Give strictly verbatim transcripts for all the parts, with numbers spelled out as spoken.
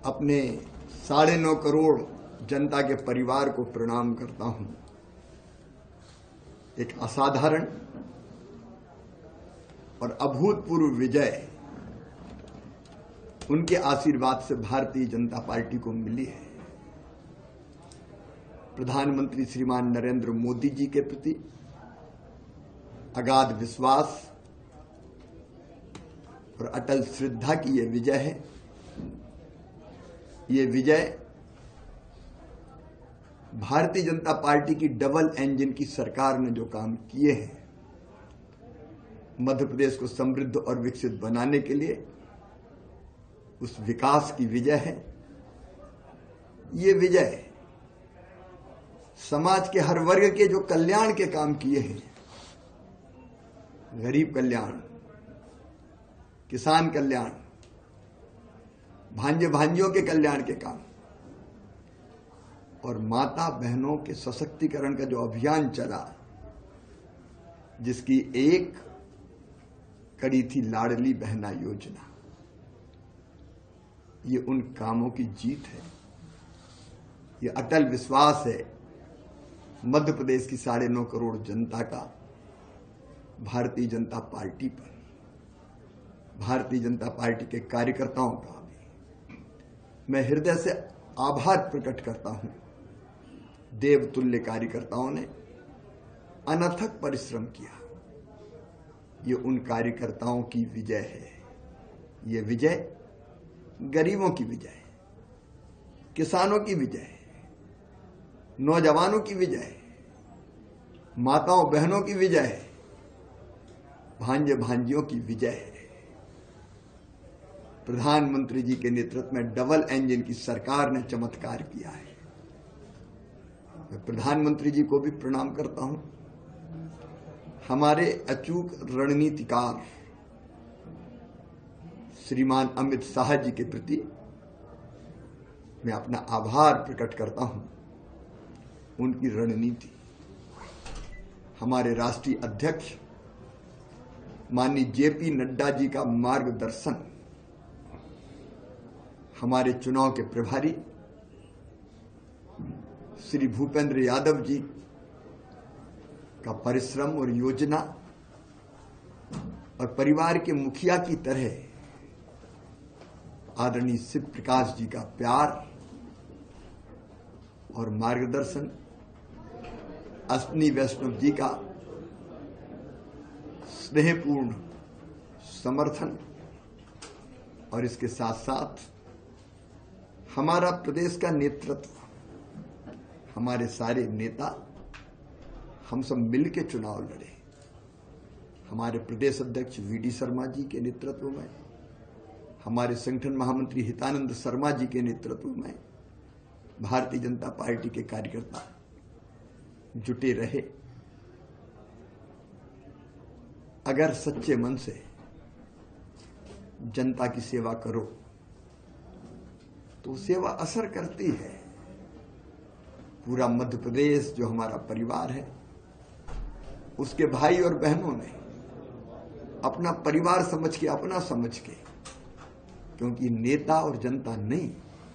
अपने साढ़े नौ करोड़ जनता के परिवार को प्रणाम करता हूं। एक असाधारण और अभूतपूर्व विजय उनके आशीर्वाद से भारतीय जनता पार्टी को मिली है। प्रधानमंत्री श्रीमान नरेंद्र मोदी जी के प्रति अगाध विश्वास और अटल श्रद्धा की यह विजय है। ये विजय भारतीय जनता पार्टी की डबल इंजन की सरकार ने जो काम किए हैं, मध्य प्रदेश को समृद्ध और विकसित बनाने के लिए उस विकास की विजय है। ये विजय समाज के हर वर्ग के जो कल्याण के काम किए हैं, गरीब कल्याण, किसान कल्याण, भांजे भांजियों के कल्याण के काम और माता बहनों के सशक्तिकरण का जो अभियान चला, जिसकी एक कड़ी थी लाडली बहना योजना, ये उन कामों की जीत है। ये अटल विश्वास है मध्य प्रदेश की साढ़े नौ करोड़ जनता का भारतीय जनता पार्टी पर, भारतीय जनता पार्टी के कार्यकर्ताओं का भी मैं हृदय से आभार प्रकट करता हूं। देवतुल्य कार्यकर्ताओं ने अनथक परिश्रम किया। ये उन कार्यकर्ताओं की विजय है। ये विजय गरीबों की विजय है, किसानों की विजय है, नौजवानों की विजय है, माताओं बहनों की विजय है, भांजे भांजियों की विजय है। प्रधानमंत्री जी के नेतृत्व में डबल इंजन की सरकार ने चमत्कार किया है। मैं प्रधानमंत्री जी को भी प्रणाम करता हूं। हमारे अचूक रणनीतिकार श्रीमान अमित शाह जी के प्रति मैं अपना आभार प्रकट करता हूं। उनकी रणनीति, हमारे राष्ट्रीय अध्यक्ष माननीय जेपी नड्डा जी का मार्गदर्शन, हमारे चुनाव के प्रभारी श्री भूपेंद्र यादव जी का परिश्रम और योजना और परिवार के मुखिया की तरह आदरणीय शिव प्रकाश जी का प्यार और मार्गदर्शन, अश्विनी वैष्णव जी का स्नेहपूर्ण समर्थन और इसके साथ साथ हमारा प्रदेश का नेतृत्व, हमारे सारे नेता, हम सब मिलकर चुनाव लड़े। हमारे प्रदेश अध्यक्ष वी डी शर्मा जी के नेतृत्व में, हमारे संगठन महामंत्री हितानंद शर्मा जी के नेतृत्व में भारतीय जनता पार्टी के कार्यकर्ता जुटे रहे। अगर सच्चे मन से जनता की सेवा करो तो सेवा असर करती है। पूरा मध्य प्रदेश जो हमारा परिवार है, उसके भाई और बहनों ने अपना परिवार समझ के, अपना समझ के, क्योंकि नेता और जनता नहीं,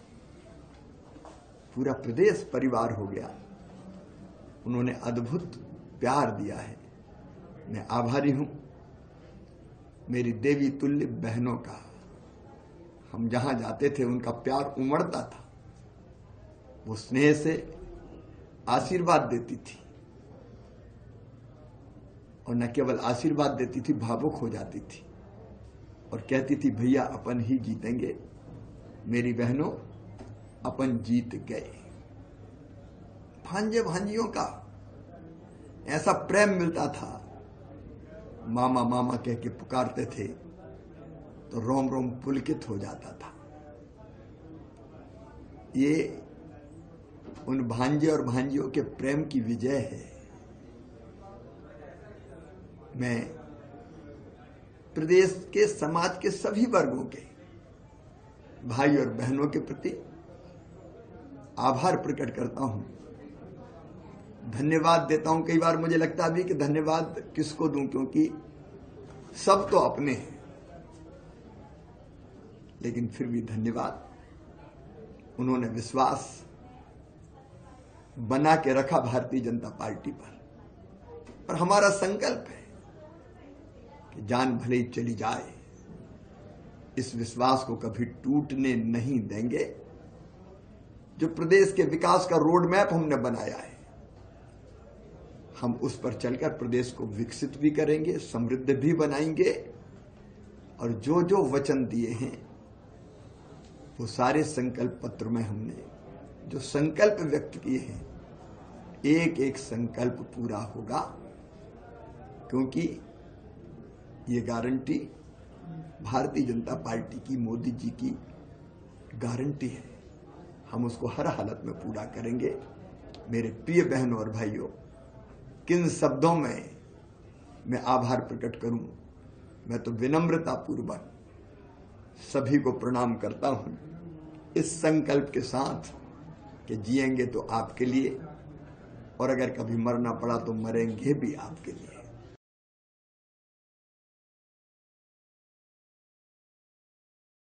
पूरा प्रदेश परिवार हो गया, उन्होंने अद्भुत प्यार दिया है। मैं आभारी हूं मेरी देवी तुल्य बहनों का। हम जहां जाते थे उनका प्यार उमड़ता था। वो स्नेह से आशीर्वाद देती थी और न केवल आशीर्वाद देती थी, भावुक हो जाती थी और कहती थी, भैया अपन ही जीतेंगे, मेरी बहनों अपन जीत गए। भांजे भांजियों का ऐसा प्रेम मिलता था। मामा मामा कह के पुकारते थे तो रोम रोम पुलकित हो जाता था। ये उन भांजे और भांजियों के प्रेम की विजय है। मैं प्रदेश के समाज के सभी वर्गों के भाई और बहनों के प्रति आभार प्रकट करता हूं, धन्यवाद देता हूं। कई बार मुझे लगता भी कि धन्यवाद किसको दूं, क्योंकि सब तो अपने हैं, लेकिन फिर भी धन्यवाद उन्होंने विश्वास बना के रखा भारतीय जनता पार्टी पर। और हमारा संकल्प है कि जान भले ही चली जाए, इस विश्वास को कभी टूटने नहीं देंगे। जो प्रदेश के विकास का रोड मैप हमने बनाया है, हम उस पर चलकर प्रदेश को विकसित भी करेंगे, समृद्ध भी बनाएंगे। और जो जो वचन दिए हैं वो सारे संकल्प पत्र में हमने जो संकल्प व्यक्त किए हैं, एक एक संकल्प पूरा होगा, क्योंकि ये गारंटी भारतीय जनता पार्टी की, मोदी जी की गारंटी है। हम उसको हर हालत में पूरा करेंगे। मेरे प्रिय बहनों और भाइयों, किन शब्दों में मैं आभार प्रकट करूं। मैं तो विनम्रता पूर्वक सभी को प्रणाम करता हूं, इस संकल्प के साथ कि जिएंगे तो आपके लिए, और अगर कभी मरना पड़ा तो मरेंगे भी आपके लिए।